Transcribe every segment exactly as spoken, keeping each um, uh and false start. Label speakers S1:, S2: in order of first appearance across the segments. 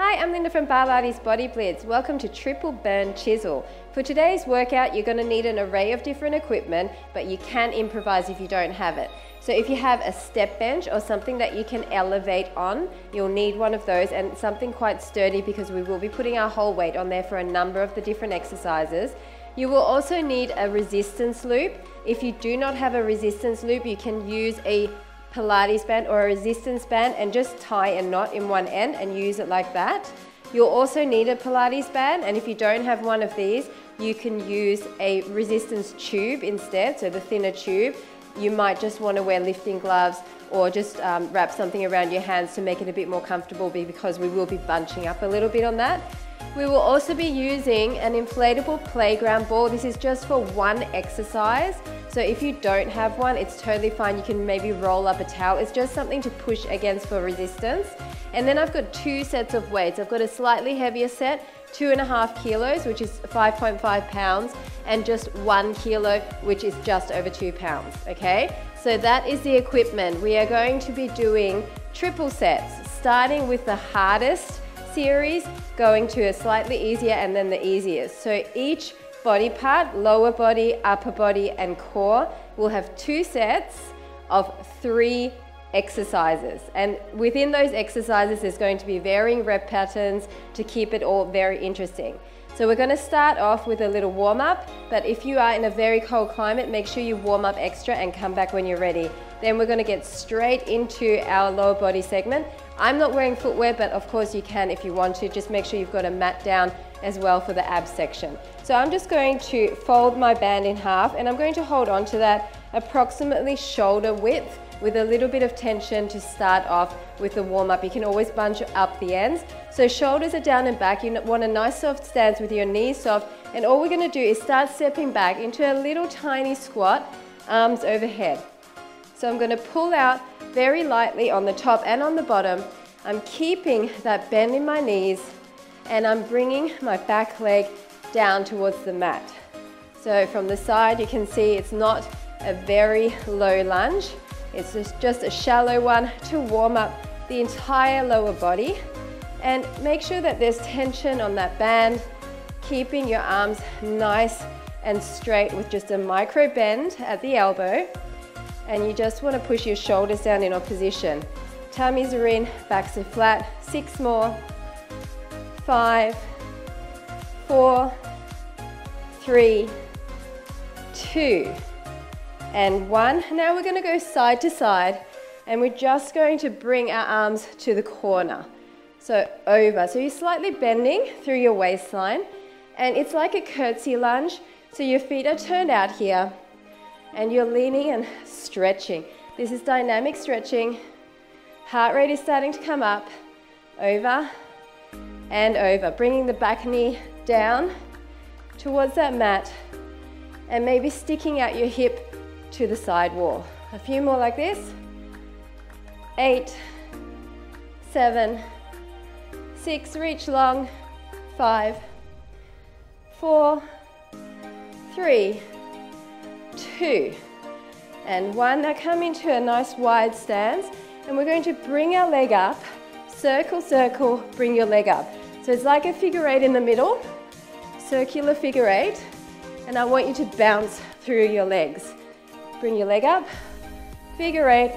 S1: Hi, I'm Linda from Barlates Body Blitz. Welcome to Triple Burn Chisel. For today's workout, you're going to need an array of different equipment, but you can improvise if you don't have it. So if you have a step bench or something that you can elevate on, you'll need one of those, and something quite sturdy because we will be putting our whole weight on there for a number of the different exercises. You will also need a resistance loop. If you do not have a resistance loop, you can use a Pilates band or a resistance band and just tie a knot in one end and use it like that. You'll also need a Pilates band, and if you don't have one of these, you can use a resistance tube instead, so the thinner tube. You might just want to wear lifting gloves or just um, wrap something around your hands to make it a bit more comfortable, because we will be bunching up a little bit on that. We will also be using an inflatable playground ball. This is just for one exercise. So if you don't have one, it's totally fine. You can maybe roll up a towel. It's just something to push against for resistance. And then I've got two sets of weights. I've got a slightly heavier set, two and a half kilos, which is five point five pounds, and just one kilo, which is just over two pounds, okay? So that is the equipment. We are going to be doing triple sets, starting with the hardest series, going to a slightly easier and then the easiest. So each body part, lower body, upper body, and core, will have two sets of three exercises. And within those exercises, there's going to be varying rep patterns to keep it all very interesting. So we're going to start off with a little warm-up, but if you are in a very cold climate, make sure you warm up extra and come back when you're ready. Then we're going to get straight into our lower body segment. I'm not wearing footwear, but of course you can if you want to. Just make sure you've got a mat down as well for the abs section. So I'm just going to fold my band in half, and I'm going to hold on to that approximately shoulder width with a little bit of tension to start off with the warm-up. You can always bunch up the ends. So shoulders are down and back. You want a nice soft stance with your knees soft, and all we're going to do is start stepping back into a little tiny squat, arms overhead. So I'm going to pull out very lightly on the top and on the bottom. I'm keeping that bend in my knees, and I'm bringing my back leg down towards the mat. So from the side, you can see it's not a very low lunge. It's just, just a shallow one to warm up the entire lower body. And make sure that there's tension on that band, keeping your arms nice and straight with just a micro bend at the elbow. And you just want to push your shoulders down in opposition. Tummies are in, backs are flat. Six more. Five, four, three, two, and one. Now we're going to go side to side, and we're just going to bring our arms to the corner. So over. So you're slightly bending through your waistline, and it's like a curtsy lunge. So your feet are turned out here, and you're leaning and stretching. This is dynamic stretching. Heart rate is starting to come up. Over and over. Bringing the back knee down towards that mat, and maybe sticking out your hip to the side wall. A few more like this. Eight, seven, six, reach long. Five, four, three, two, and one. Now come into a nice wide stance, and we're going to bring our leg up. Circle, circle, bring your leg up. So it's like a figure eight in the middle, circular figure eight, and I want you to bounce through your legs. Bring your leg up, figure eight,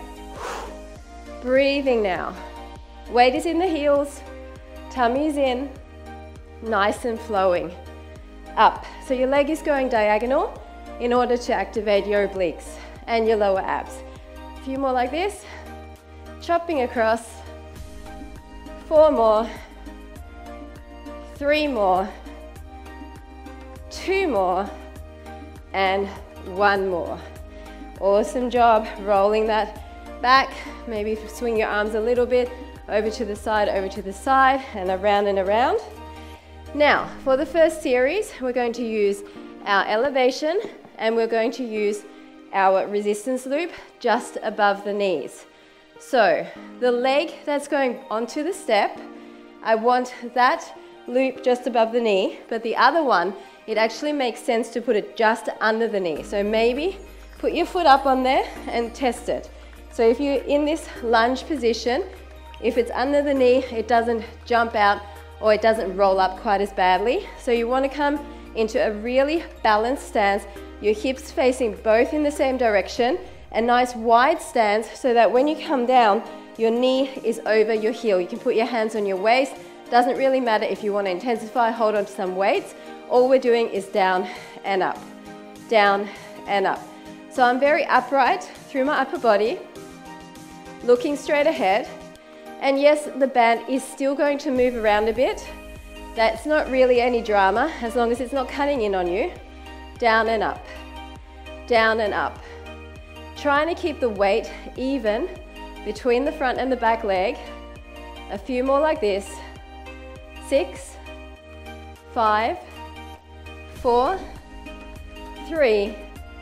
S1: breathing now. Weight is in the heels, tummy is in, nice and flowing. Up, so your leg is going diagonal in order to activate your obliques and your lower abs. A few more like this, chopping across. Four more, three more, two more, and one more. Awesome job rolling that back. Maybe swing your arms a little bit over to the side, over to the side, and around and around. Now, for the first series, we're going to use our elevation, and we're going to use our resistance loop just above the knees. So the leg that's going onto the step, I want that loop just above the knee, but the other one, it actually makes sense to put it just under the knee. So maybe put your foot up on there and test it. So if you're in this lunge position, if it's under the knee, it doesn't jump out or it doesn't roll up quite as badly. So you want to come into a really balanced stance, your hips facing both in the same direction, a nice wide stance so that when you come down, your knee is over your heel. You can put your hands on your waist. Doesn't really matter if you want to intensify, hold on to some weights. All we're doing is down and up, down and up. So I'm very upright through my upper body, looking straight ahead. And yes, the band is still going to move around a bit. That's not really any drama, as long as it's not cutting in on you. Down and up, down and up. Trying to keep the weight even between the front and the back leg. A few more like this. Six, five, four, three,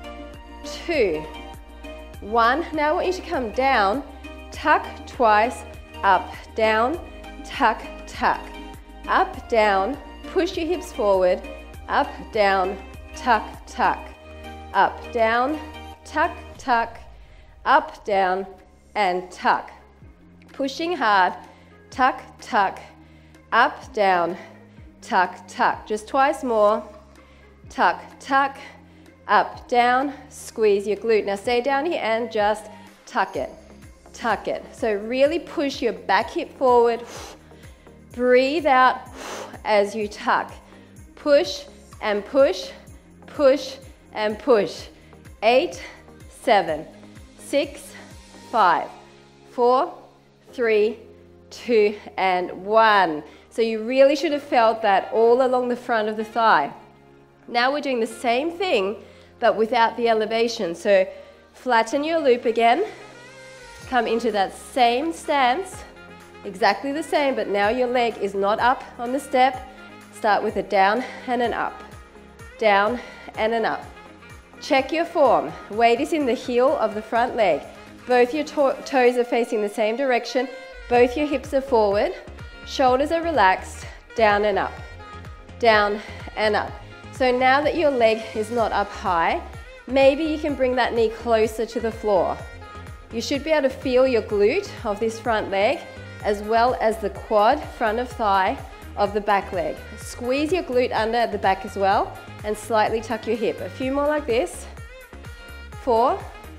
S1: two, one. Now I want you to come down, tuck twice, up, down, tuck, tuck. Up, down, push your hips forward, up, down, tuck, tuck. Up, down, tuck, tuck, up, down, and tuck. Pushing hard, tuck, tuck, up, down, tuck, tuck. Just twice more. Tuck, tuck, up, down, squeeze your glute. Now stay down here and just tuck it, tuck it. So really push your back hip forward. Breathe out as you tuck. Push and push, push and push. Eight, seven, six, five, four, three, two, and one. So you really should have felt that all along the front of the thigh. Now we're doing the same thing, but without the elevation. So flatten your loop again. Come into that same stance. Exactly the same, but now your leg is not up on the step. Start with a down and an up. Down and an up. Check your form. Weight is in the heel of the front leg. Both your to toes are facing the same direction. Both your hips are forward. Shoulders are relaxed. Down and up. Down and up. So now that your leg is not up high, maybe you can bring that knee closer to the floor. You should be able to feel your glute of this front leg, as well as the quad, front of thigh, of the back leg. Squeeze your glute under at the back as well, and slightly tuck your hip. A few more like this. Four,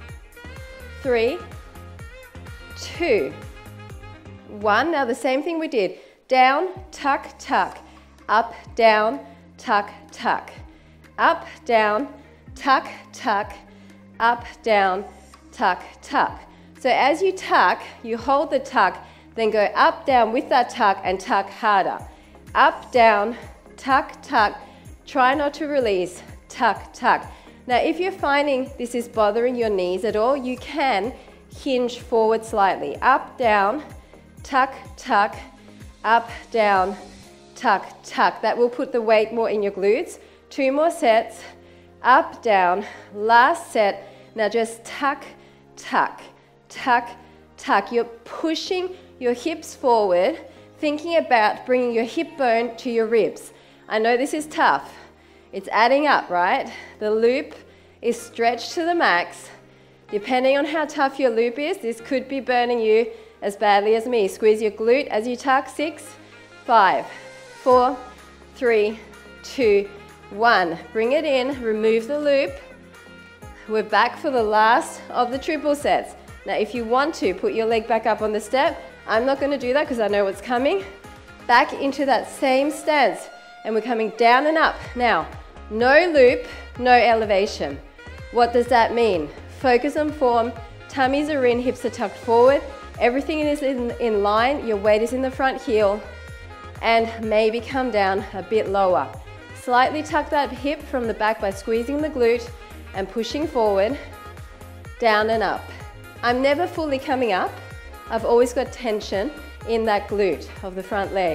S1: three, two, one. Now the same thing we did. Down, tuck, tuck. Up, down, tuck, tuck. Up, down, tuck, tuck. Up, down, tuck, tuck. So as you tuck, you hold the tuck, then go up, down with that tuck and tuck harder. Up, down, tuck, tuck. Try not to release, tuck, tuck. Now if you're finding this is bothering your knees at all, you can hinge forward slightly. Up, down, tuck, tuck, up, down, tuck, tuck. That will put the weight more in your glutes. Two more sets. Up, down. Last set. Now just tuck, tuck, tuck, tuck. You're pushing your hips forward, thinking about bringing your hip bone to your ribs. I know this is tough. It's adding up, right? The loop is stretched to the max. Depending on how tough your loop is, this could be burning you as badly as me. Squeeze your glute as you tuck. Six, five, four, three, two, one. Bring it in, remove the loop. We're back for the last of the triple sets. Now, if you want to, put your leg back up on the step. I'm not going to do that because I know what's coming. Back into that same stance. And we're coming down and up. Now, no loop, no elevation. What does that mean? Focus on form. Tummies are in, hips are tucked forward. Everything is in, in line. Your weight is in the front heel. And maybe come down a bit lower. Slightly tuck that hip from the back by squeezing the glute and pushing forward. Down and up. I'm never fully coming up. I've always got tension in that glute of the front leg.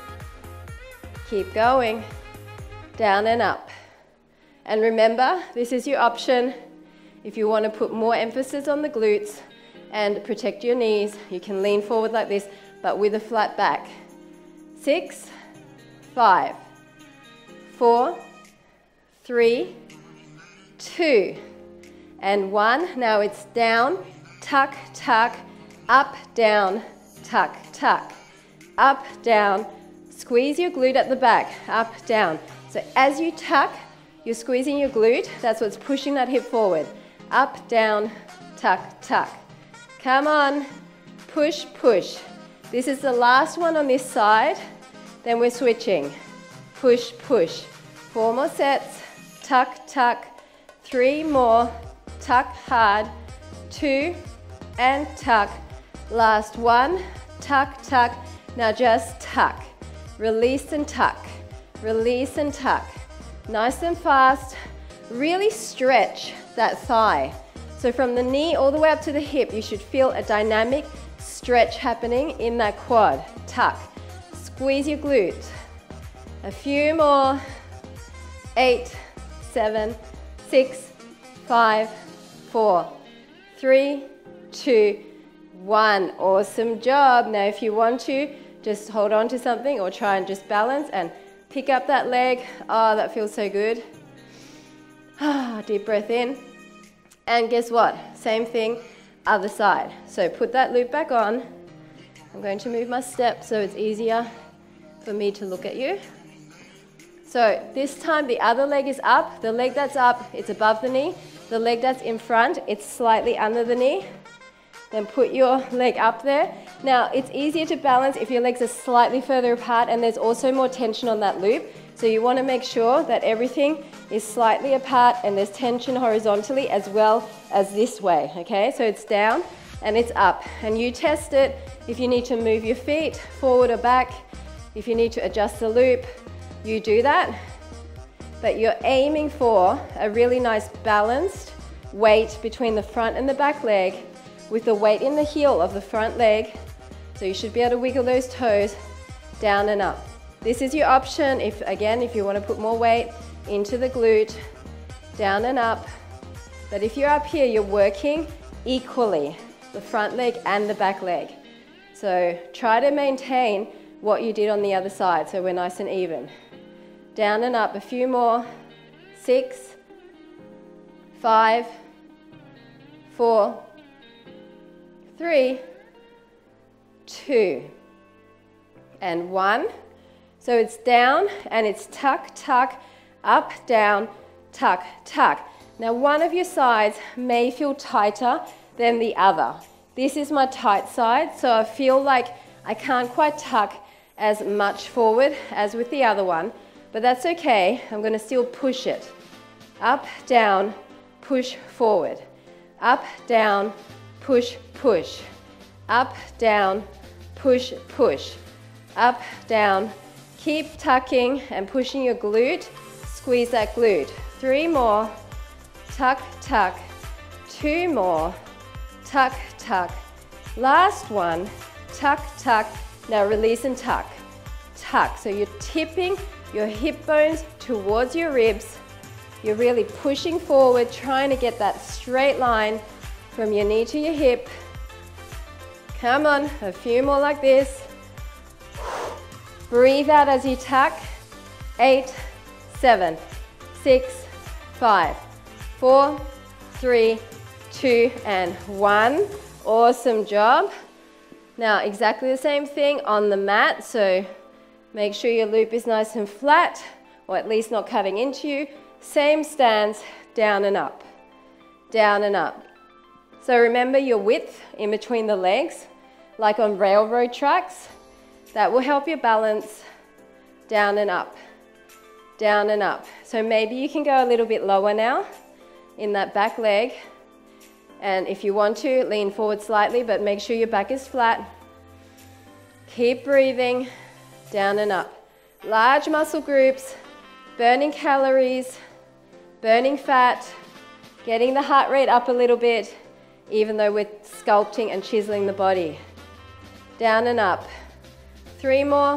S1: Keep going. Down and up. And remember, this is your option. If you want to put more emphasis on the glutes and protect your knees, you can lean forward like this, but with a flat back. Six, five, four, three, two, and one. Now it's down, tuck, tuck, up, down, tuck, tuck, up, down, Squeeze your glute at the back, up, down. So as you tuck, you're squeezing your glute. That's what's pushing that hip forward. Up, down, tuck, tuck. Come on, push, push. This is the last one on this side. Then we're switching. Push, push. Four more sets. Tuck, tuck. Three more. Tuck hard. Two and tuck. Last one. Tuck, tuck. Now just tuck. Release and tuck. Release and tuck. Nice and fast. Really stretch that thigh. So from the knee all the way up to the hip, you should feel a dynamic stretch happening in that quad. Tuck. Squeeze your glutes. A few more. Eight, seven, six, five, four, three, two, one. Awesome job. Now if you want to, just hold on to something or try and just balance and pick up that leg. Oh, that feels so good. Ah, deep breath in. And guess what? Same thing, other side. So put that loop back on. I'm going to move my step so it's easier for me to look at you. So this time the other leg is up. The leg that's up, it's above the knee. The leg that's in front, it's slightly under the knee. Then put your leg up there. Now it's easier to balance if your legs are slightly further apart and there's also more tension on that loop. So you want to make sure that everything is slightly apart and there's tension horizontally as well as this way, okay? So it's down and it's up. And you test it if you need to move your feet forward or back, if you need to adjust the loop, you do that. But you're aiming for a really nice balanced weight between the front and the back leg with the weight in the heel of the front leg. So you should be able to wiggle those toes down and up. This is your option if, again, if you want to put more weight into the glute, down and up. But if you're up here, you're working equally, the front leg and the back leg. So try to maintain what you did on the other side so we're nice and even. Down and up, a few more. Six, five, four, three, two, and one. So it's down and it's tuck, tuck, up, down, tuck, tuck. Now one of your sides may feel tighter than the other. This is my tight side, so I feel like I can't quite tuck as much forward as with the other one, but that's okay. I'm going to still push it. Up, down, push forward. Up, down, push, push. Up, down, push, push. Up, down. Keep tucking and pushing your glute. Squeeze that glute. Three more. Tuck, tuck. Two more. Tuck, tuck. Last one. Tuck, tuck. Now release and tuck. Tuck. So you're tipping your hip bones towards your ribs. You're really pushing forward, trying to get that straight line from your knee to your hip. Come on, a few more like this. Breathe out as you tuck. Eight, seven, six, five, four, three, two, and one. Awesome job. Now, exactly the same thing on the mat. So make sure your loop is nice and flat, or at least not cutting into you. Same stance, down and up, down and up. So remember your width in between the legs, like on railroad tracks. That will help your balance. Down and up, down and up. So maybe you can go a little bit lower now in that back leg. And if you want to, lean forward slightly, but make sure your back is flat. Keep breathing, down and up. Large muscle groups, burning calories, burning fat, getting the heart rate up a little bit, even though we're sculpting and chiseling the body. Down and up. Three more,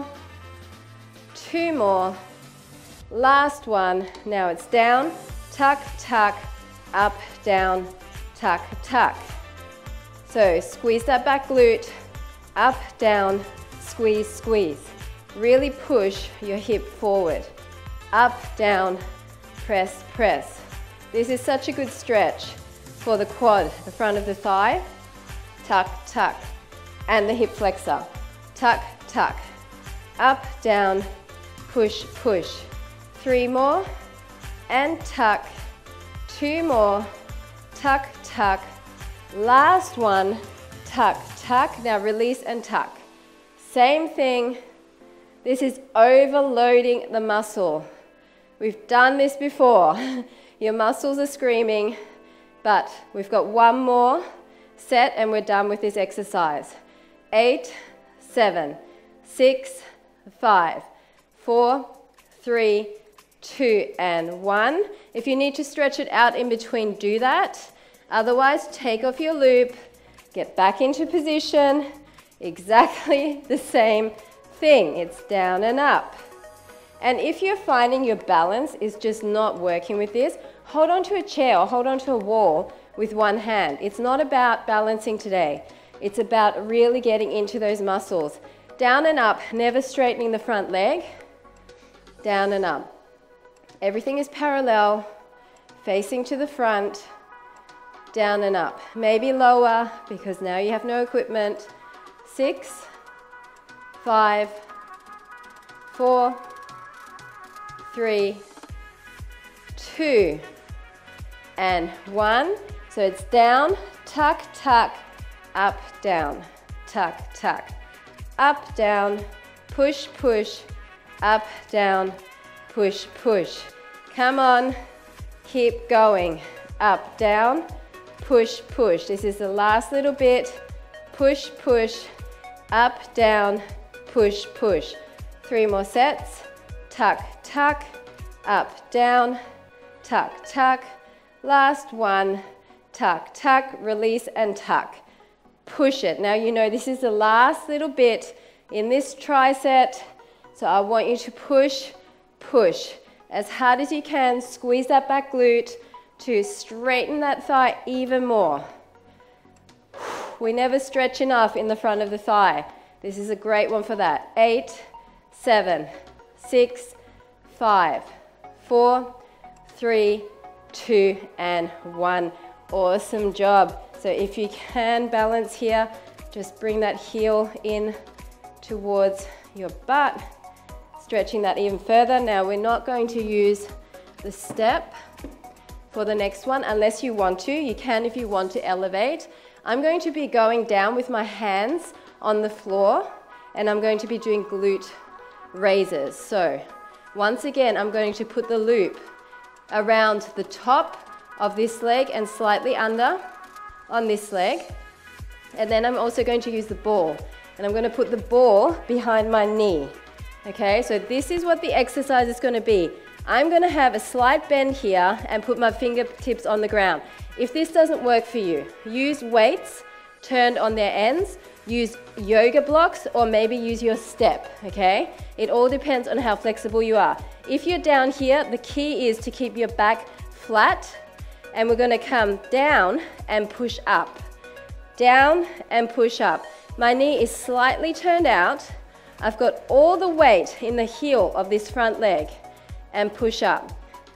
S1: two more, last one. Now it's down, tuck, tuck, up, down, tuck, tuck. So squeeze that back glute, up, down, squeeze, squeeze. Really push your hip forward. Up, down, press, press. This is such a good stretch for the quad, the front of the thigh. Tuck, tuck. And the hip flexor. Tuck, tuck. up, down, push, push. Three more, and tuck. Two more, tuck, tuck. Last one, tuck, tuck. Now release and tuck. Same thing. This is overloading the muscle. We've done this before. Your muscles are screaming, but we've got one more set and we're done with this exercise. Eight, seven, six, five, four, three, two, and one. If you need to stretch it out in between, do that. Otherwise, take off your loop, get back into position. Exactly the same thing. It's down and up. And if you're finding your balance is just not working with this, hold on to a chair or hold on to a wall with one hand. It's not about balancing today. It's about really getting into those muscles. Down and up, never straightening the front leg. Down and up. Everything is parallel, facing to the front. Down and up. Maybe lower because now you have no equipment. Six, five, four, three, two, and one. So it's down, tuck, tuck, up, down, tuck, tuck, up, down, push, push, up, down, push, push. Come on, keep going. Up, down, push, push. This is the last little bit. Push, push, up, down, push, push. Three more sets. Tuck, tuck, up, down, tuck, tuck. Last one. Tuck, tuck, release and tuck. Push it. Now you know this is the last little bit in this tricep. So I want you to push, push as hard as you can. Squeeze that back glute to straighten that thigh even more. We never stretch enough in the front of the thigh. This is a great one for that. Eight, seven, six, five, four, three, two, and one. Awesome job. So if you can balance here, just bring that heel in towards your butt, stretching that even further. Now we're not going to use the step for the next one unless you want to. You can if you want to elevate. I'm going to be going down with my hands on the floor and I'm going to be doing glute raises. So once again, I'm going to put the loop around the top of this leg and slightly under on this leg. And then I'm also going to use the ball and I'm going to put the ball behind my knee. Okay, so this is what the exercise is going to be. I'm going to have a slight bend here and put my fingertips on the ground. If this doesn't work for you, use weights turned on their ends, use yoga blocks, or maybe use your step, okay? It all depends on how flexible you are. If you're down here, the key is to keep your back flat, and we're gonna come down and push up. Down and push up. My knee is slightly turned out. I've got all the weight in the heel of this front leg, and push up.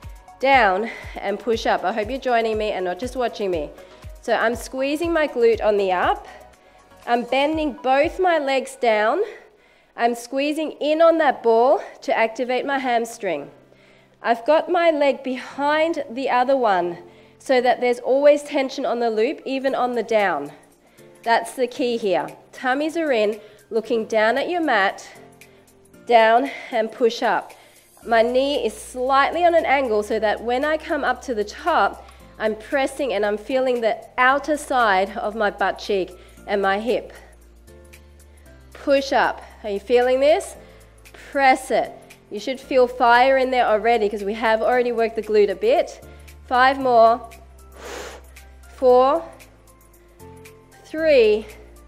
S1: Down and push up. I hope you're joining me and not just watching me. So I'm squeezing my glute on the up. I'm bending both my legs down. I'm squeezing in on that ball to activate my hamstring. I've got my leg behind the other one so that there's always tension on the loop, even on the down. That's the key here. Tummies are in, looking down at your mat, down and push up. My knee is slightly on an angle so that when I come up to the top, I'm pressing and I'm feeling the outer side of my butt cheek and my hip. Push up. Are you feeling this? Press it. You should feel fire in there already because we have already worked the glute a bit. Five more. Four, three,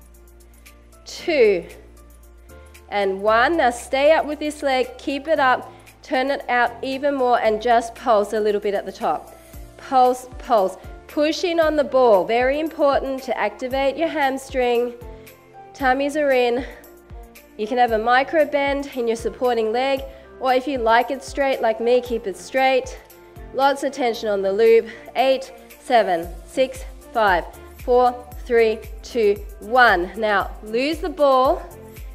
S1: two, and one. Now stay up with this leg. Keep it up. Turn it out even more and just pulse a little bit at the top. Pulse, pulse. Push in on the ball. Very important to activate your hamstring. Tummies are in. You can have a micro bend in your supporting leg, or if you like it straight like me, keep it straight. Lots of tension on the loop. Eight, seven, six, five, four, three, two, one. Now lose the ball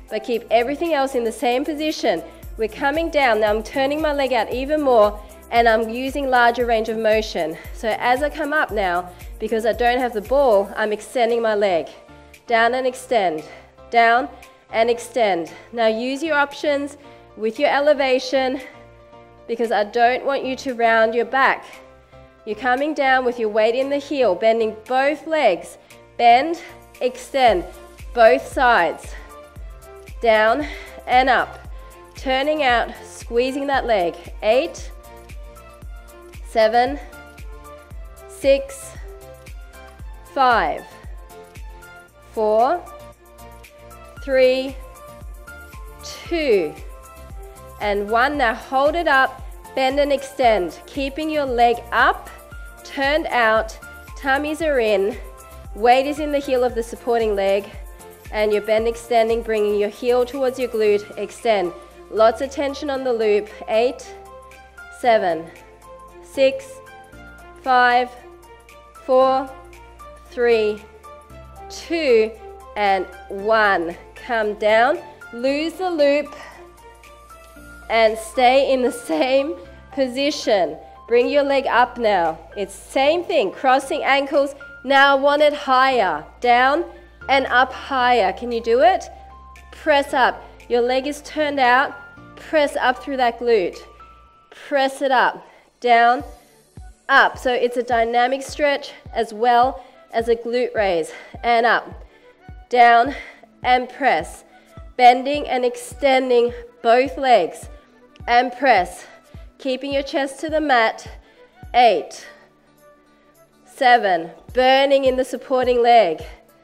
S1: but keep everything else in the same position. We're coming down. Now I'm turning my leg out even more, and I'm using larger range of motion. So as I come up now, because I don't have the ball, I'm extending my leg. Down and extend, down and extend. Now use your options with your elevation, because I don't want you to round your back. You're coming down with your weight in the heel, bending both legs. Bend, extend, both sides. Down and up. Turning out, squeezing that leg. Eight, seven, six, five, four, three, two, and one. Now hold it up, bend and extend, keeping your leg up, turned out, tummies are in, weight is in the heel of the supporting leg, and your bend extending, bringing your heel towards your glute, extend. Lots of tension on the loop. Eight, seven, six, five, four, three, two, and one. Come down, lose the loop, and stay in the same position. Bring your leg up now. It's same thing, crossing ankles. Now I want it higher. Down and up higher. Can you do it? Press up. Your leg is turned out. Press up through that glute. Press it up. Down, up. So it's a dynamic stretch as well as a glute raise. And up. Down and press. Bending and extending both legs. And press. Keeping your chest to the mat. Eight. Seven. Burning in the supporting leg.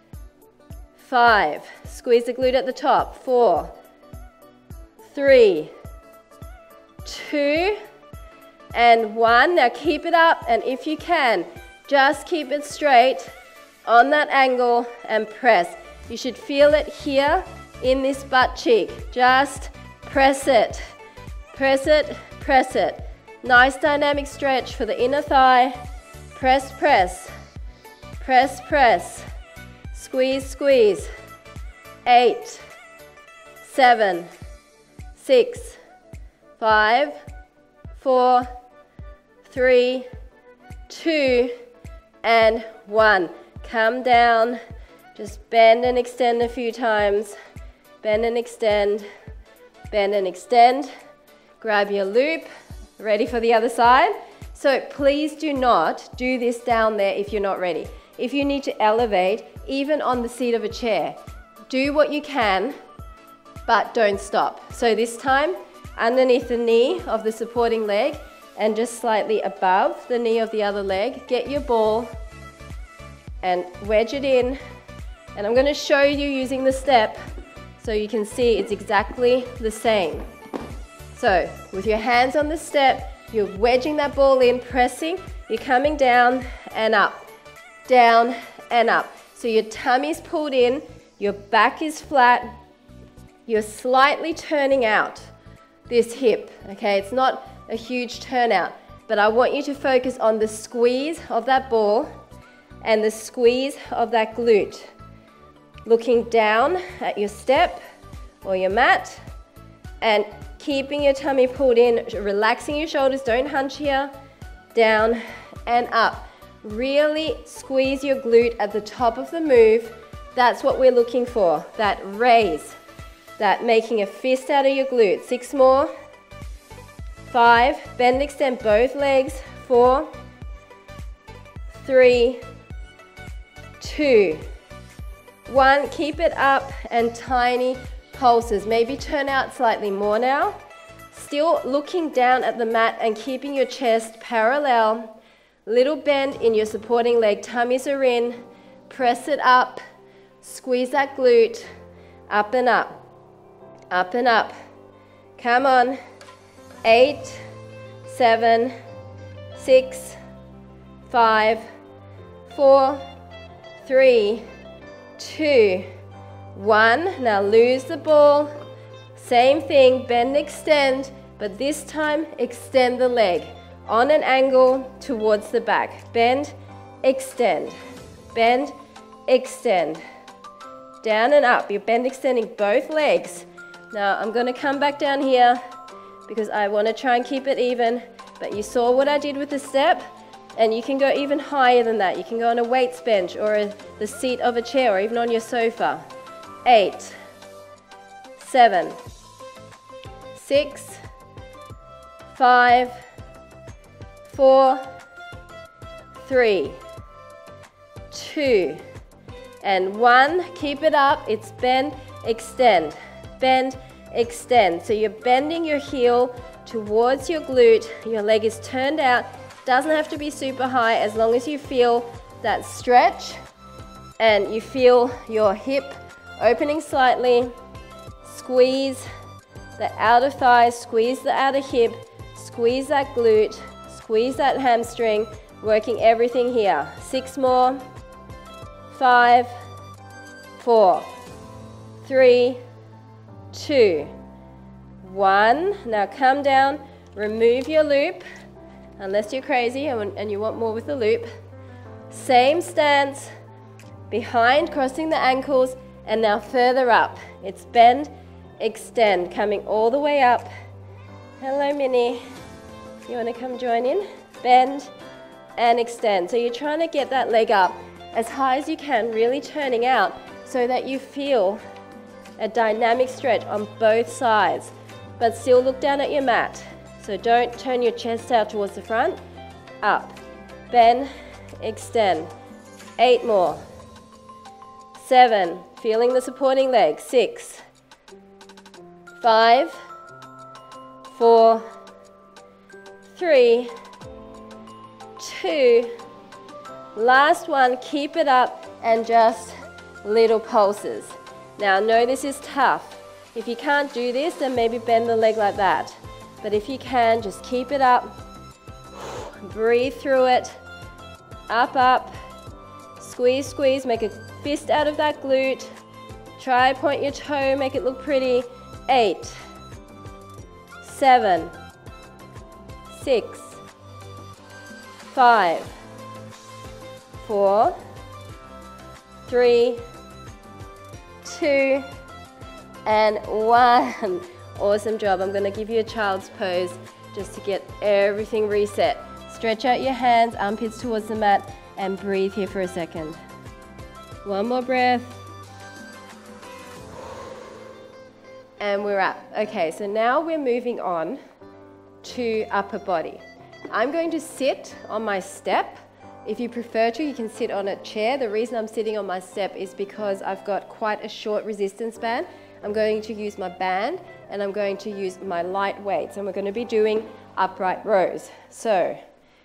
S1: Five. Squeeze the glute at the top. Four. Three. Two. And one. Now keep it up, and if you can, just keep it straight on that angle and press. You should feel it here in this butt cheek. Just press it. Press it, press it. Nice dynamic stretch for the inner thigh. Press, press. Press, press. Squeeze, squeeze. Eight, seven, six, five, four, three, two, and one. Come down. Just bend and extend a few times. Bend and extend. Bend and extend. Grab your loop. Ready for the other side? So please do not do this down there if you're not ready. If you need to elevate, even on the seat of a chair, do what you can, but don't stop. So this time, underneath the knee of the supporting leg and just slightly above the knee of the other leg, get your ball and wedge it in. And I'm going to show you using the step so you can see it's exactly the same. So with your hands on the step, you're wedging that ball in, pressing, you're coming down and up, down and up. So your tummy's pulled in, your back is flat, you're slightly turning out this hip, okay? It's not a huge turnout, but I want you to focus on the squeeze of that ball and the squeeze of that glute. Looking down at your step or your mat and keeping your tummy pulled in, relaxing your shoulders, don't hunch here, down and up. Really squeeze your glute at the top of the move. That's what we're looking for, that raise, that making a fist out of your glute. Six more. Five, bend, extend both legs. Four, three, two, one. Keep it up and tiny pulses. Maybe turn out slightly more now. Still looking down at the mat and keeping your chest parallel. Little bend in your supporting leg. Tummies are in. Press it up. Squeeze that glute. Up and up. Up and up. Come on. Eight, seven, six, five, four, three, two, one. Now lose the ball. Same thing, bend, extend, but this time extend the leg on an angle towards the back. Bend, extend, bend, extend. down and up. You're bend extending both legs. Now I'm going to come back down here because I want to try and keep it even, but you saw what I did with the step, and you can go even higher than that. You can go on a weights bench or a, the seat of a chair or even on your sofa. Eight, seven, six, five, four, three, two, and one. Keep it up. It's bend, extend, bend, extend. So you're bending your heel towards your glute. Your leg is turned out. Doesn't have to be super high as long as you feel that stretch and you feel your hip opening slightly. Squeeze the outer thigh, squeeze the outer hip, squeeze that glute, squeeze that hamstring, working everything here. Six more. Five, four, three, two, one. Now come down, remove your loop, unless you're crazy and you want more with the loop. Same stance, behind, crossing the ankles, and now further up. It's bend, extend, coming all the way up. Hello, Minnie. You want to come join in? Bend and extend. So you're trying to get that leg up as high as you can, really turning out so that you feel a dynamic stretch on both sides, but still look down at your mat. So don't turn your chest out towards the front. Up, bend, extend. Eight more. Seven, feeling the supporting leg. Six, five, four, three, two, last one. Keep it up and just little pulses. Now I know this is tough. If you can't do this, then maybe bend the leg like that. But if you can, just keep it up. Breathe through it. Up, up. Squeeze, squeeze. Make a fist out of that glute. Try point your toe, make it look pretty. Eight, seven, six, five, four, three, two, and one. Awesome job. I'm going to give you a child's pose just to get everything reset. Stretch out your hands, armpits towards the mat, and breathe here for a second. One more breath. And we're up. Okay, so now we're moving on to upper body. I'm going to sit on my step. If you prefer to, you can sit on a chair. The reason I'm sitting on my step is because I've got quite a short resistance band. I'm going to use my band and I'm going to use my light weights, and we're going to be doing upright rows. So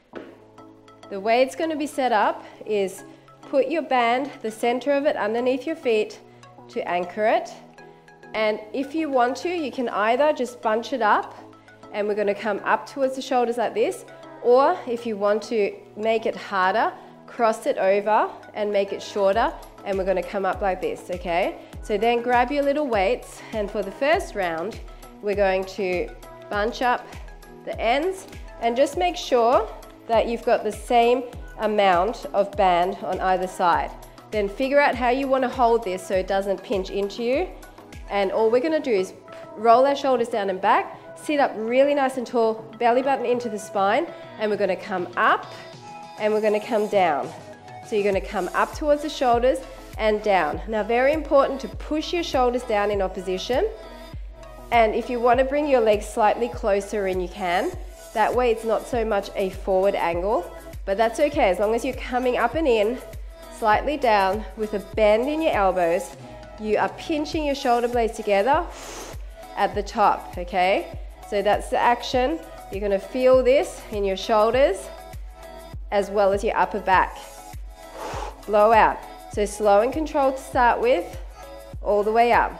S1: the way it's going to be set up is put your band, the center of it, underneath your feet to anchor it. And if you want to, you can either just bunch it up and we're going to come up towards the shoulders like this, or if you want to make it harder, cross it over and make it shorter, and we're going to come up like this, okay? So then grab your little weights, and for the first round, we're going to bunch up the ends and just make sure that you've got the same amount of band on either side. Then figure out how you want to hold this so it doesn't pinch into you. And all we're going to do is roll our shoulders down and back, sit up really nice and tall, belly button into the spine, and we're going to come up and we're going to come down. So you're going to come up towards the shoulders and down. Now, very important to push your shoulders down in opposition. And if you want to bring your legs slightly closer in, you can. That way it's not so much a forward angle, but that's okay as long as you're coming up and in, slightly down with a bend in your elbows. You are pinching your shoulder blades together at the top, okay? So that's the action. You're going to feel this in your shoulders as well as your upper back. Blow out. So slow and controlled to start with, all the way up.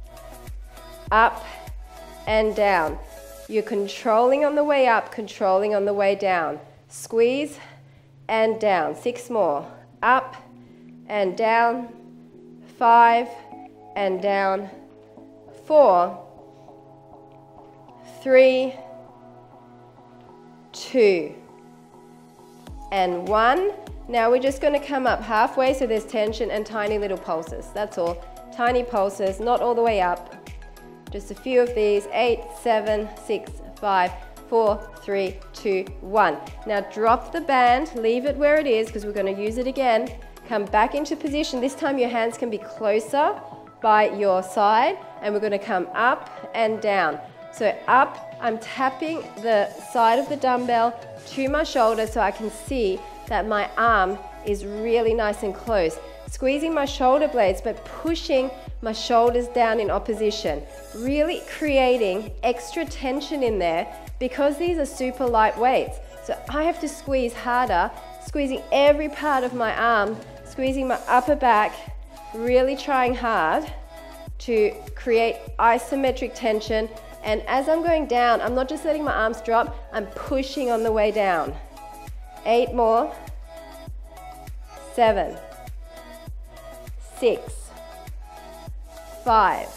S1: Up and down. You're controlling on the way up, controlling on the way down. Squeeze and down. Six more. Up and down. Five and down. Four, three, two, and one. Now we're just going to come up halfway so there's tension and tiny little pulses. That's all. tiny pulses, not all the way up. Just a few of these. Eight, seven, six, five, four, three, two, one. Now drop the band, leave it where it is because we're going to use it again. Come back into position. This time your hands can be closer by your side, and we're going to come up and down. So up, I'm tapping the side of the dumbbell to my shoulder so I can see that my arm is really nice and close. Squeezing my shoulder blades, but pushing my shoulders down in opposition. Really creating extra tension in there because these are super light weights. So I have to squeeze harder, squeezing every part of my arm, squeezing my upper back, really trying hard to create isometric tension. And as I'm going down, I'm not just letting my arms drop, I'm pushing on the way down. Eight more. Seven. Six. Five.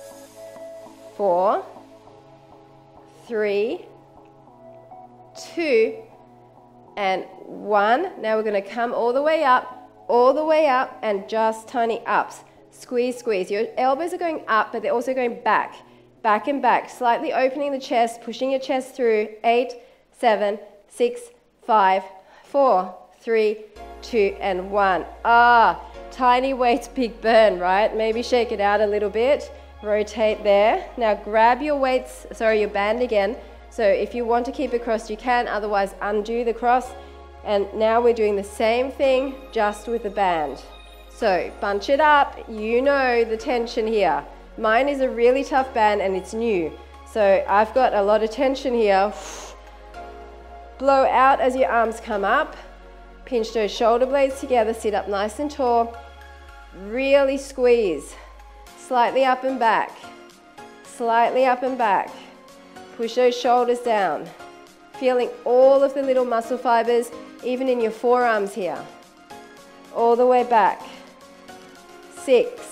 S1: Four. Three. Two. And one. Now we're going to come all the way up, all the way up, and just tiny ups. Squeeze, squeeze. Your elbows are going up, but they're also going back. Back and back, slightly opening the chest, pushing your chest through. Eight, seven, six, five, four, three, two, and one. Ah, tiny weights, big burn, right? Maybe shake it out a little bit. Rotate there. Now grab your weights, sorry, your band again. So if you want to keep it crossed, you can. Otherwise, undo the cross. And now we're doing the same thing, just with the band. So bunch it up. You know the tension here. Mine is a really tough band and it's new. So I've got a lot of tension here. Blow out as your arms come up. Pinch those shoulder blades together, sit up nice and tall. Really squeeze. Slightly up and back. Slightly up and back. Push those shoulders down. Feeling all of the little muscle fibers, even in your forearms here. All the way back. Six.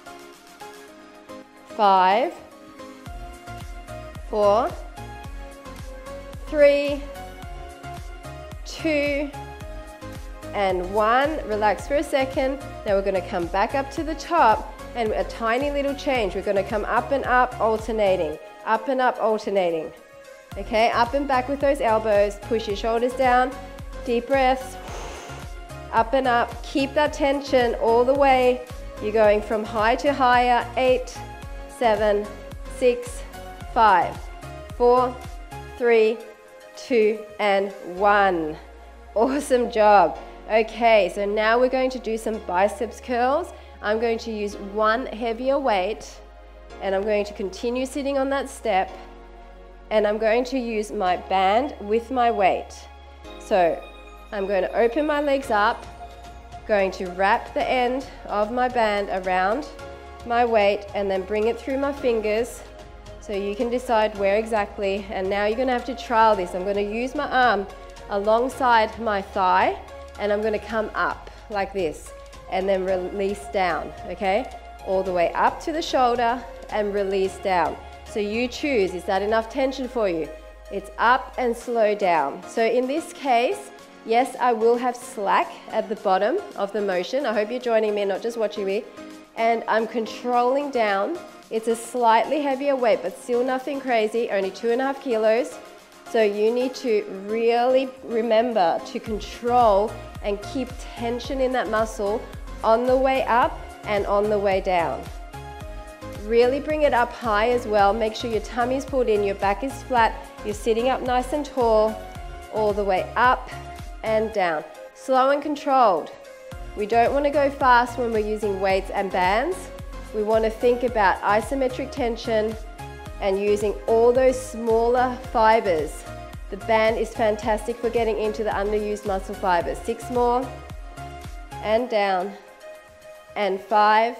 S1: Five, four, three, two, and one. Relax for a second. Now we're going to come back up to the top and a tiny little change. We're going to come up and up, alternating. Up and up, alternating. Okay, up and back with those elbows. Push your shoulders down. Deep breaths. Up and up. Keep that tension all the way. You're going from high to higher. Eight, seven, six, five, four, three, two, and one. Awesome job. Okay, so now we're going to do some biceps curls. I'm going to use one heavier weight, and I'm going to continue sitting on that step, and I'm going to use my band with my weight. So I'm going to open my legs up, going to wrap the end of my band around my weight and then bring it through my fingers so you can decide where exactly. And now you're going to have to trial this. I'm going to use my arm alongside my thigh and I'm going to come up like this and then release down, okay? All the way up to the shoulder and release down. So you choose, is that enough tension for you? It's up and slow down. So in this case, yes, I will have slack at the bottom of the motion. I hope you're joining me, not just watching me. And I'm controlling down. It's a slightly heavier weight, but still nothing crazy, only two and a half kilos. So you need to really remember to control and keep tension in that muscle on the way up and on the way down. Really bring it up high as well. Make sure your tummy is pulled in, your back is flat, you're sitting up nice and tall, all the way up and down. Slow and controlled. We don't want to go fast when we're using weights and bands. We want to think about isometric tension and using all those smaller fibers. The band is fantastic for getting into the underused muscle fibers. Six more, and down, and five,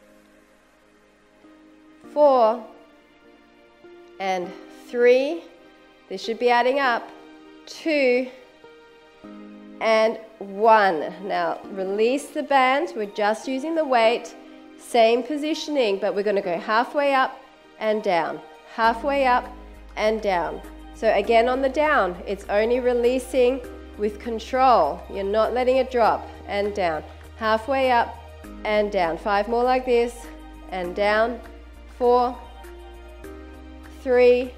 S1: four, and three. This should be adding up. Two, and one. Now release the band. We're just using the weight. Same positioning, but we're going to go halfway up and down. Halfway up and down. So again on the down, it's only releasing with control. You're not letting it drop and down. Halfway up and down. Five more like this. and down. Four, three,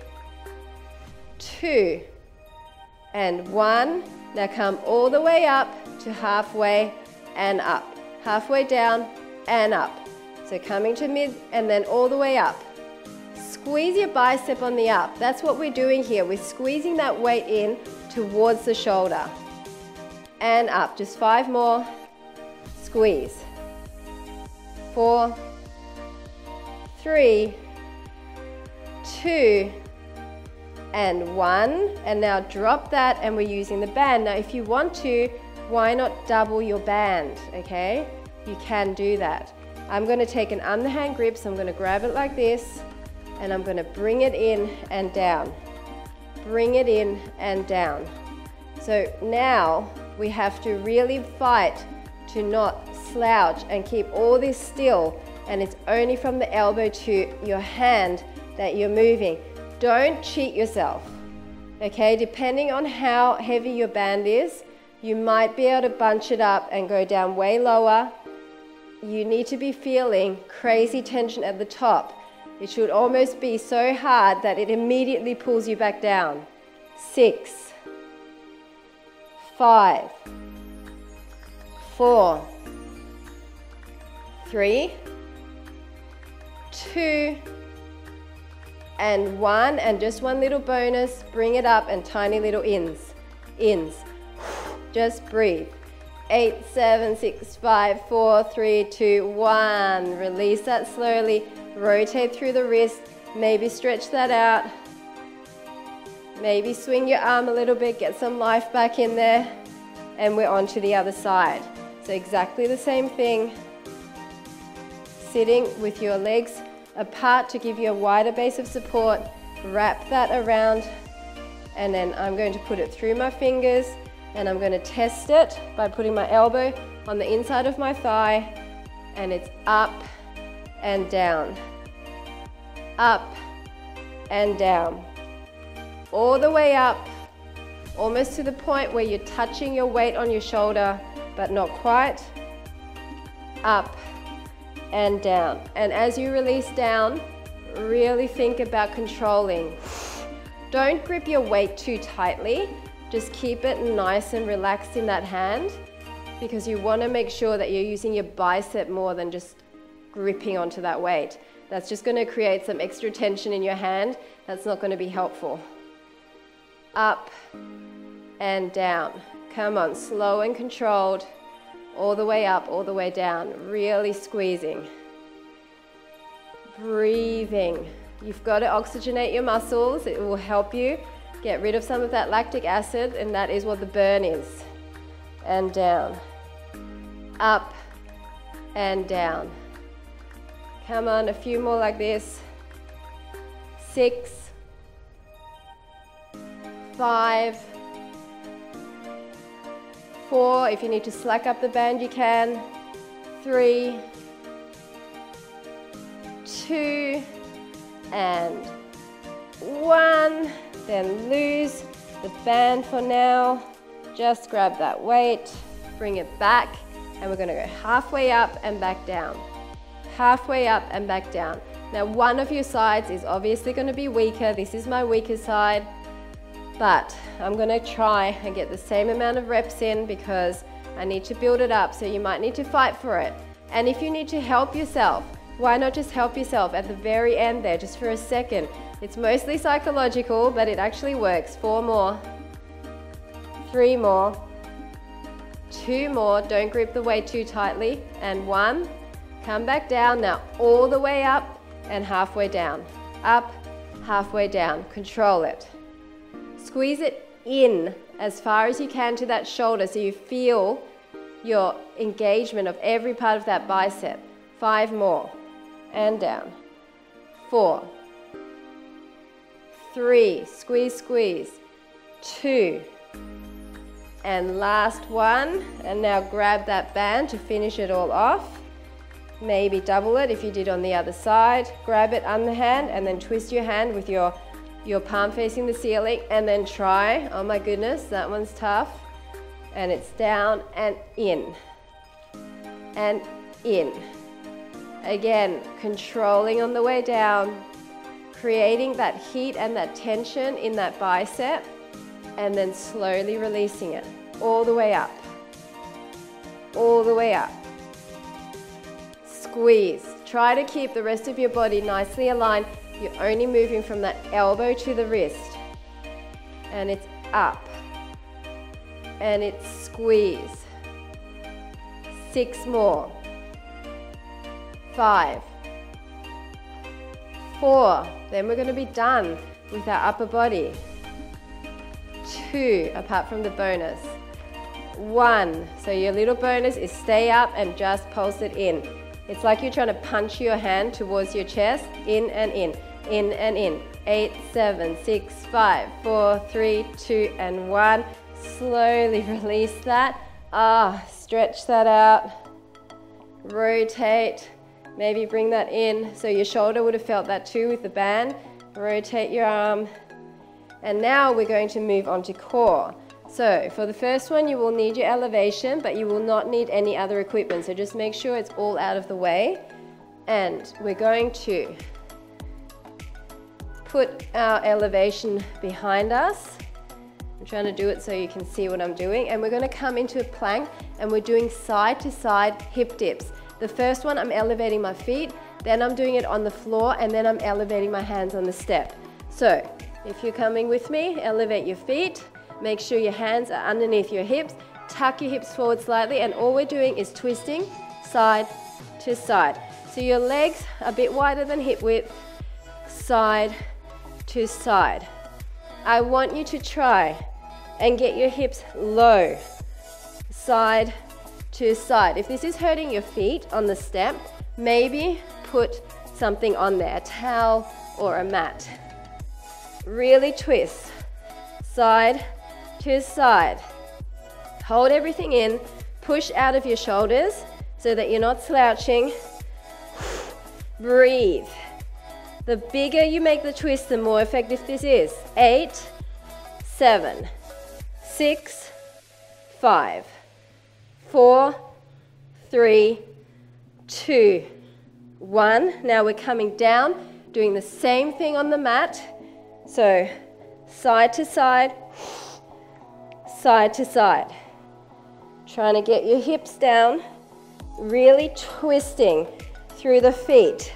S1: two, and one. Now come all the way up to halfway and up. Halfway down and up. So coming to mid and then all the way up. Squeeze your bicep on the up. That's what we're doing here. We're squeezing that weight in towards the shoulder. And up. Just five more. Squeeze. Four, three, two, and one. And now drop that, and we're using the band. Now if you want to, why not double your band, okay? You can do that. I'm going to take an underhand grip, so I'm going to grab it like this, and I'm going to bring it in and down. Bring it in and down. So now we have to really fight to not slouch and keep all this still, and it's only from the elbow to your hand that you're moving. Don't cheat yourself, okay? Depending on how heavy your band is, you might be able to bunch it up and go down way lower. You need to be feeling crazy tension at the top. It should almost be so hard that it immediately pulls you back down. Six, five, four, three, two, and one. And just one little bonus, bring it up and tiny little ins, ins. Just breathe. Eight, seven, six, five, four, three, two, one. Release that slowly. Rotate through the wrist. Maybe stretch that out. Maybe swing your arm a little bit. Get some life back in there. And we're on to the other side. So exactly the same thing. Sitting with your legs apart to give you a wider base of support. Wrap that around. And then I'm going to put it through my fingers. And I'm going to test it by putting my elbow on the inside of my thigh, and it's up and down, up and down, all the way up, almost to the point where you're touching your weight on your shoulder, but not quite, up and down. And as you release down, really think about controlling. Don't grip your weight too tightly. Just keep it nice and relaxed in that hand, because you want to make sure that you're using your bicep more than just gripping onto that weight. That's just going to create some extra tension in your hand. That's not going to be helpful. Up and down. Come on, slow and controlled. All the way up, all the way down. Really squeezing. Breathing. You've got to oxygenate your muscles. It will help you get rid of some of that lactic acid, and that is what the burn is. And down. Up and down. Come on, a few more like this. Six, five, four. If you need to slack up the band, you can. Three, two, and one. Then lose the band for now. Just grab that weight, bring it back, and we're going to go halfway up and back down. Halfway up and back down. Now one of your sides is obviously going to be weaker. This is my weaker side, but I'm going to try and get the same amount of reps in because I need to build it up, so you might need to fight for it. And if you need to help yourself, why not just help yourself at the very end there, just for a second. It's mostly psychological, but it actually works. Four more, three more, two more. Don't grip the weight too tightly. And one. Come back down. Now all the way up and halfway down. Up, halfway down. Control it. Squeeze it in as far as you can to that shoulder so you feel your engagement of every part of that bicep. Five more. And down. Four. Three, squeeze, squeeze, two, and last one. And now grab that band to finish it all off. Maybe double it if you did on the other side. Grab it underhand and then twist your hand with your, your palm facing the ceiling, and then try. Oh my goodness, that one's tough. And it's down and in, and in. Again, controlling on the way down, creating that heat and that tension in that bicep, and then slowly releasing it all the way up, all the way up. Squeeze. Try to keep the rest of your body nicely aligned. You're only moving from that elbow to the wrist. And it's up. And it's squeeze. Six more. Five. Four. Then we're going to be done with our upper body. Two, apart from the bonus. One. So your little bonus is stay up and just pulse it in. It's like you're trying to punch your hand towards your chest, in and in, in and in. Eight, seven, six, five, four, three, two, and one. Slowly release that. Ah, stretch that out. Rotate. Maybe bring that in. So your shoulder would have felt that too with the band. Rotate your arm. And now we're going to move on to core. So for the first one, you will need your elevation, but you will not need any other equipment. So just make sure it's all out of the way. And we're going to put our elevation behind us. I'm trying to do it so you can see what I'm doing. And we're going to come into a plank, and we're doing side to side hip dips. The first one, I'm elevating my feet, then I'm doing it on the floor, and then I'm elevating my hands on the step. So if you're coming with me, elevate your feet. Make sure your hands are underneath your hips. Tuck your hips forward slightly, and all we're doing is twisting side to side. So your legs are a bit wider than hip width, side to side. I want you to try and get your hips low, side to side. If this is hurting your feet on the step, maybe put something on there, a towel or a mat. Really twist, side to side. Hold everything in, push out of your shoulders so that you're not slouching. Breathe. The bigger you make the twist, the more effective this is. Eight, seven, six, five, four, three, two, one. Now we're coming down, doing the same thing on the mat. So side to side, side to side. Trying to get your hips down, really twisting through the feet.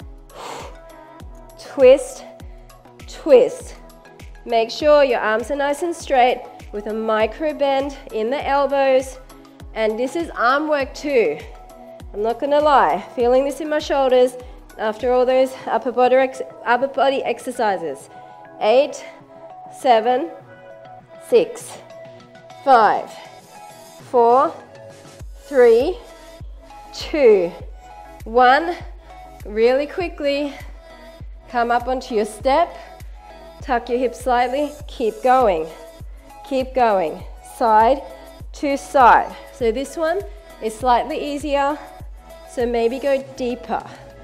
S1: Twist, twist. Make sure your arms are nice and straight with a micro bend in the elbows. And this is arm work too. I'm not gonna lie, feeling this in my shoulders after all those upper body, ex upper body exercises. Eight, seven, six, five, four, three, two, one. Really quickly, come up onto your step, tuck your hips slightly, keep going, keep going, side to side. So this one is slightly easier, so maybe go deeper.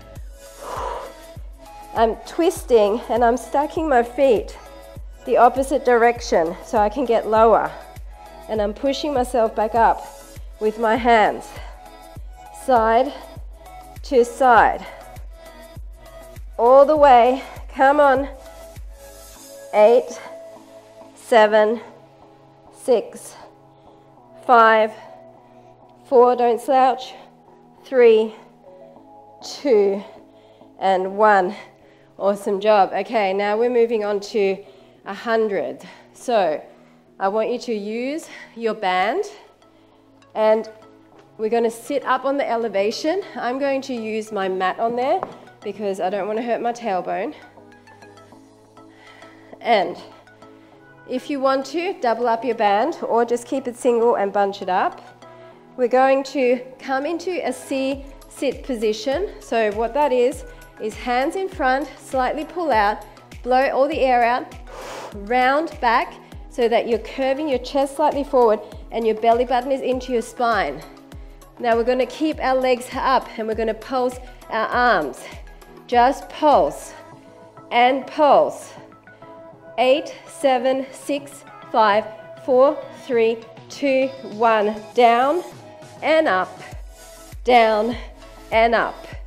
S1: I'm twisting and I'm stacking my feet the opposite direction so I can get lower. And I'm pushing myself back up with my hands, side to side. All the way, come on. Eight, seven, six, five, four, don't slouch, three, two, and one. Awesome job. Okay, now we're moving on to a hundred. So I want you to use your band, and we're going to sit up on the elevation. I'm going to use my mat on there because I don't want to hurt my tailbone. And if you want to, double up your band or just keep it single and bunch it up. We're going to come into a C sit position. So what that is, is hands in front, slightly pull out, blow all the air out, round back so that you're curving your chest slightly forward and your belly button is into your spine. Now we're going to keep our legs up and we're going to pulse our arms. Just pulse and pulse. Eight, seven, six, five, four, three, two, one. Down and up, down and up.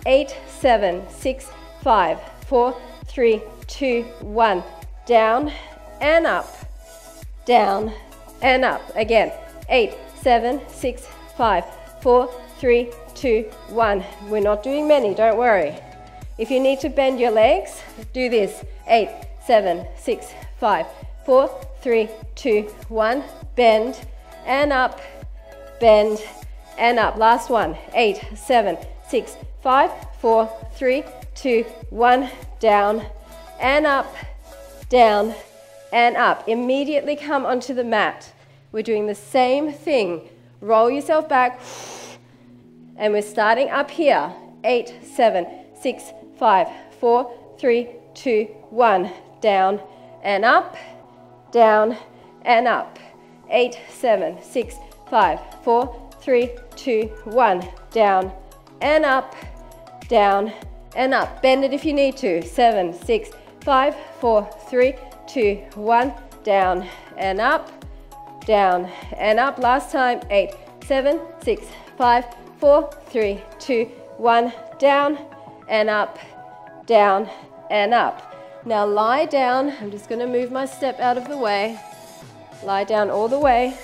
S1: eight, seven, six, five, four, three, two, one. Down and up, down and up. Again, eight, seven, six, five, four, three, two, one. We're not doing many, don't worry. If you need to bend your legs, do this. Eight, seven, six, five, four, three, two, one. Bend and up, bend and up. Last one. Eight, seven, six, five, four, three, two, one. Down and up, down and up. Immediately come onto the mat. We're doing the same thing. Roll yourself back. And we're starting up here. Eight, seven, six, five, four, three, two, one. Down and up, down and up. Eight, seven, six, five, four, three, two, one. Down and up, down and up. Bend it if you need to. Seven, six, five, four, three, two, one. Down and up, down and up. Last time. Eight, seven, six, five, four, three, two, one. Down and up, down and up. Now lie down. I'm just going to move my step out of the way. Lie down all the way.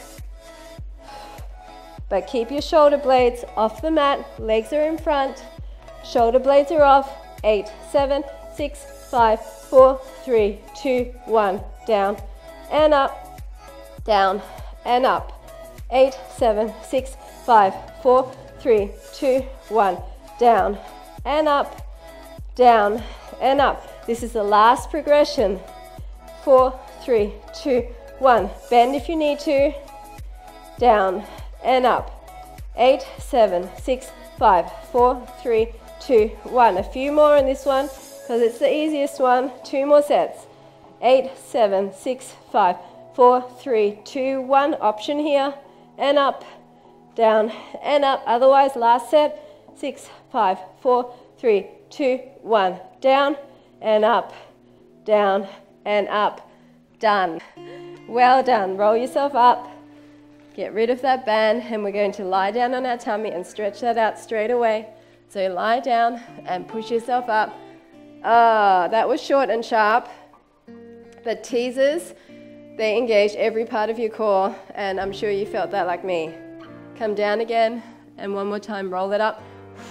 S1: But keep your shoulder blades off the mat. Legs are in front. Shoulder blades are off. Eight, seven, six, five, four, three, two, one. Down and up, down and up. Eight, seven, six, five, four, three, two, one. Down and up, down and up. This is the last progression. Four, three, two, one. Bend if you need to. Down and up. Eight, seven, six, five, four, three, two, one. A few more in this one because it's the easiest one. Two more sets. Eight, seven, six, five, four, three, two, one. Option here. And up, down and up. Otherwise, last set. Six, five, four, three, two, one. Down and up, down and up. Done. Well done. Roll yourself up. Get rid of that band, and we're going to lie down on our tummy and stretch that out straight away. So lie down and push yourself up. Ah, that was short and sharp. The teasers, they engage every part of your core, and I'm sure you felt that like me. Come down again, and one more time, roll it up.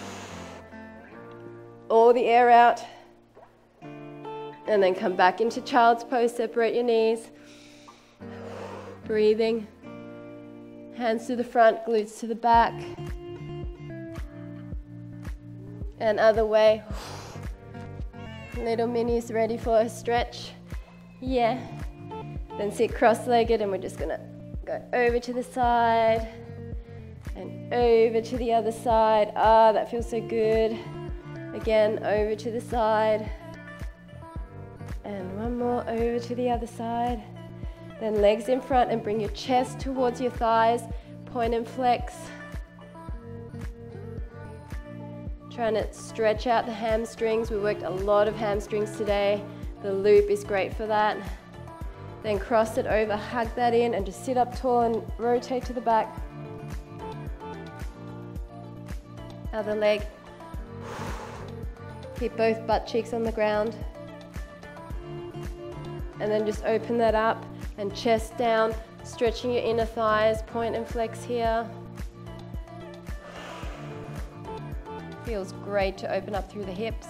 S1: All the air out. And then come back into child's pose, separate your knees. Breathing. Hands to the front, glutes to the back. And other way. Little minis ready for a stretch. Yeah. Then sit cross-legged, and we're just gonna go over to the side and over to the other side. Ah, that feels so good. Again, over to the side. And one more over to the other side. Then legs in front and bring your chest towards your thighs. Point and flex. Trying to stretch out the hamstrings. We worked a lot of hamstrings today. The loop is great for that. Then cross it over, hug that in, and just sit up tall and rotate to the back. Other leg. Keep both butt cheeks on the ground. And then just open that up and chest down, stretching your inner thighs, point and flex here. Feels great to open up through the hips.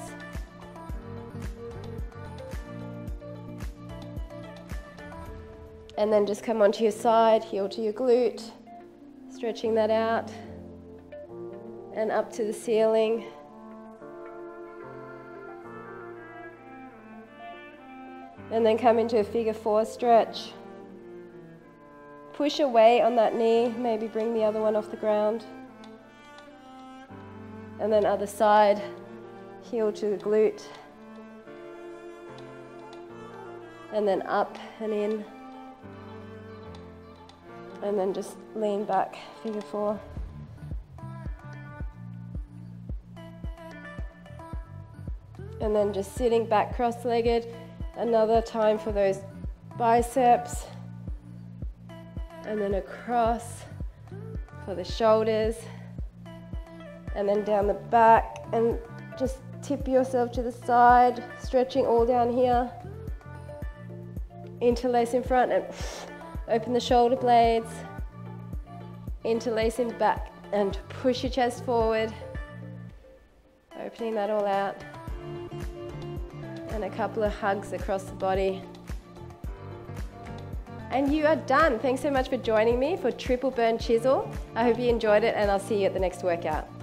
S1: And then just come onto your side, heel to your glute, stretching that out, and up to the ceiling. And then come into a figure four stretch. Push away on that knee, maybe bring the other one off the ground. And then other side, heel to the glute. And then up and in. And then just lean back, figure four. And then just sitting back cross-legged. Another time for those biceps. And then across for the shoulders. And then down the back and just tip yourself to the side, stretching all down here. Interlace in front and open the shoulder blades. Interlace in back and push your chest forward. Opening that all out. And a couple of hugs across the body. And you are done. Thanks so much for joining me for Triple Burn Chisel. I hope you enjoyed it, and I'll see you at the next workout.